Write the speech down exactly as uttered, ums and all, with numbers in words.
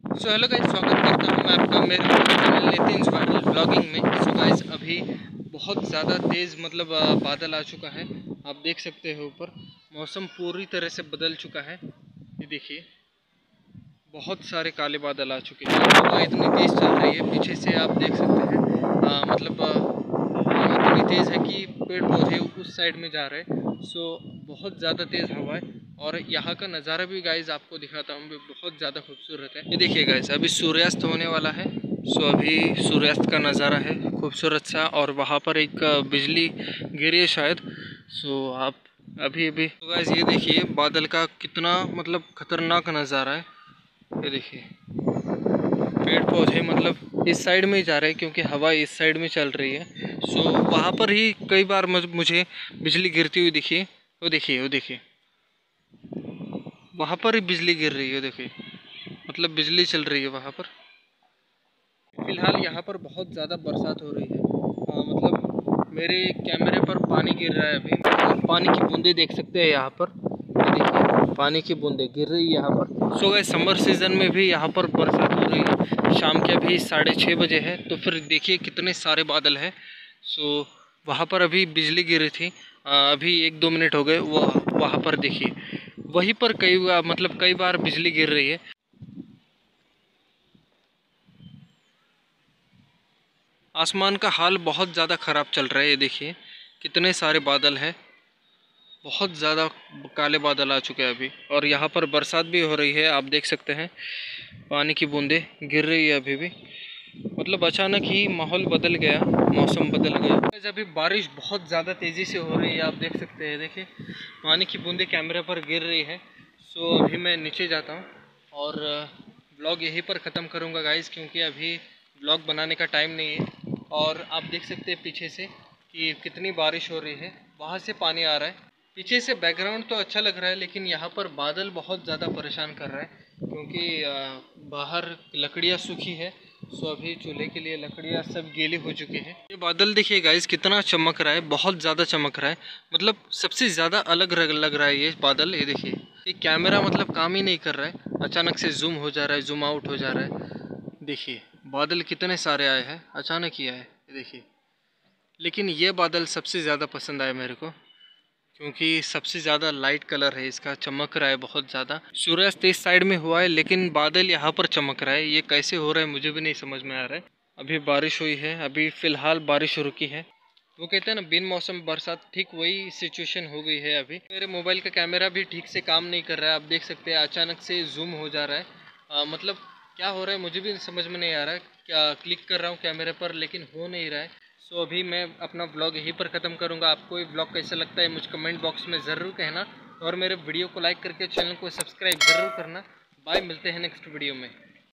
So hello guys, स्वागत करता हूँ मैं आपका मेरे चैनल नितिन वायरल ब्लॉगिंग में। सो गाइस, अभी बहुत ज़्यादा तेज़ मतलब आ, बादल आ चुका है। आप देख सकते हो ऊपर मौसम पूरी तरह से बदल चुका है। ये देखिए, बहुत सारे काले बादल आ चुके हैं। हवा इतनी तेज़ चल रही है, पीछे से आप देख सकते हैं। आ, मतलब आ, हवा इतनी तेज़ है कि पेड़ पौधे उस साइड में जा रहे हैं। सो बहुत ज़्यादा तेज़ हवा है और यहाँ का नज़ारा भी गाइज आपको दिखाता हूँ, बहुत ज़्यादा खूबसूरत है। ये देखिए गाइज, अभी सूर्यास्त होने वाला है। सो अभी सूर्यास्त का नज़ारा है खूबसूरत सा, और वहाँ पर एक बिजली गिरी है शायद। सो आप अभी अभी तो गाइज ये देखिए बादल का कितना मतलब खतरनाक नज़ारा है। ये देखिए पेड़ पौधे मतलब इस साइड में ही जा रहे हैं क्योंकि हवा इस साइड में चल रही है। सो वहाँ पर ही कई बार मुझे बिजली गिरती हुई दिखी। वो देखिए वो देखिए वहाँ पर ही बिजली गिर रही है, देखिए मतलब बिजली चल रही है वहाँ पर। फिलहाल यहाँ पर बहुत ज़्यादा बरसात हो रही है। आ, मतलब मेरे कैमरे पर पानी गिर रहा है अभी, मतलब पानी की बूंदें देख सकते हैं यहाँ पर। ये देखिए पानी की बूंदें गिर रही है यहाँ पर। सो गए समर सीज़न में भी यहाँ पर बरसात हो रही है। शाम के अभी साढ़े छः बजे है, तो फिर देखिए कितने सारे बादल हैं। सो वहाँ पर अभी बिजली गिरी थी। आ, अभी एक दो मिनट हो गए, वो वहाँ पर देखिए वहीं पर कई मतलब कई बार बिजली गिर रही है। आसमान का हाल बहुत ज़्यादा ख़राब चल रहा है। ये देखिए कितने सारे बादल हैं, बहुत ज़्यादा काले बादल आ चुके हैं अभी, और यहाँ पर बरसात भी हो रही है। आप देख सकते हैं पानी की बूंदें गिर रही है अभी भी। मतलब अचानक ही माहौल बदल गया, मौसम बदल गया। अभी बारिश बहुत ज़्यादा तेज़ी से हो रही है, आप देख सकते हैं। देखिए पानी की बूंदें कैमरे पर गिर रही है। सो अभी मैं नीचे जाता हूँ और ब्लॉग यहीं पर ख़त्म करूँगा गाइज़, क्योंकि अभी ब्लॉग बनाने का टाइम नहीं है। और आप देख सकते हैं पीछे से कि कितनी बारिश हो रही है, वहाँ से पानी आ रहा है। पीछे से बैकग्राउंड तो अच्छा लग रहा है, लेकिन यहाँ पर बादल बहुत ज़्यादा परेशान कर रहा है, क्योंकि बाहर लकड़ियाँ सूखी है। सो अभी चूल्हे के लिए लकड़ियाँ सब गीली हो चुकी हैं। ये बादल देखिए गाइस कितना चमक रहा है, बहुत ज़्यादा चमक रहा है। मतलब सबसे ज़्यादा अलग लग रहा है ये बादल। ये देखिए ये कैमरा मतलब काम ही नहीं कर रहा है, अचानक से जूम हो जा रहा है, जूम आउट हो जा रहा है। देखिए बादल कितने सारे आए हैं, अचानक ही आए। ये देखिए, लेकिन ये बादल सबसे ज़्यादा पसंद आया मेरे को, क्योंकि सबसे ज़्यादा लाइट कलर है इसका, चमक रहा है बहुत ज़्यादा। सूर्यास्त इस साइड में हुआ है, लेकिन बादल यहाँ पर चमक रहा है। ये कैसे हो रहा है मुझे भी नहीं समझ में आ रहा है। अभी बारिश हुई है, अभी फ़िलहाल बारिश रुकी है। वो कहते हैं ना बिन मौसम बरसात, ठीक वही सिचुएशन हो गई है अभी। मेरे मोबाइल का कैमरा भी ठीक से काम नहीं कर रहा है, आप देख सकते हैं अचानक से जूम हो जा रहा है। आ, मतलब क्या हो रहा है मुझे भी समझ में नहीं आ रहा है। क्या क्लिक कर रहा हूँ कैमरे पर, लेकिन हो नहीं रहा है। सो अभी मैं अपना ब्लॉग यहीं पर ख़त्म करूँगा। आपको ये ब्लॉग कैसा लगता है मुझे कमेंट बॉक्स में ज़रूर कहना, और मेरे वीडियो को लाइक करके चैनल को सब्सक्राइब ज़रूर करना। बाय, मिलते हैं नेक्स्ट वीडियो में।